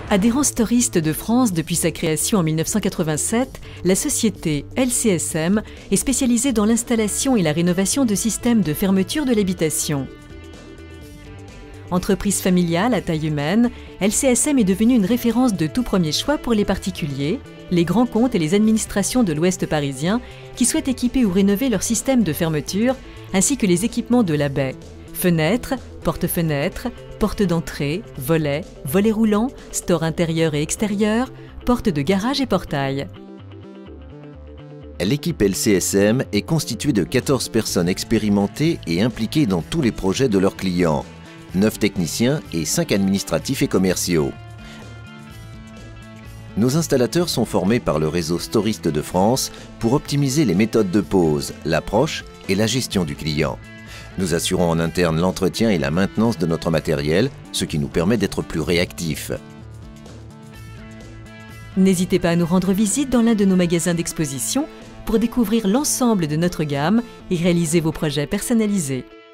Adhérent Storiste de France depuis sa création en 1987, la société LCSM est spécialisée dans l'installation et la rénovation de systèmes de fermeture de l'habitation. Entreprise familiale à taille humaine, LCSM est devenue une référence de tout premier choix pour les particuliers, les grands comptes et les administrations de l'Ouest parisien qui souhaitent équiper ou rénover leur système de fermeture, ainsi que les équipements de la baie. Fenêtres, porte-fenêtres, portes d'entrée, volets roulants, stores intérieurs et extérieurs, portes de garage et portails. L'équipe LCSM est constituée de 14 personnes expérimentées et impliquées dans tous les projets de leurs clients, 9 techniciens et 5 administratifs et commerciaux. Nos installateurs sont formés par le réseau Storiste de France pour optimiser les méthodes de pose, l'approche et la gestion du client. Nous assurons en interne l'entretien et la maintenance de notre matériel, ce qui nous permet d'être plus réactifs. N'hésitez pas à nous rendre visite dans l'un de nos magasins d'exposition pour découvrir l'ensemble de notre gamme et réaliser vos projets personnalisés.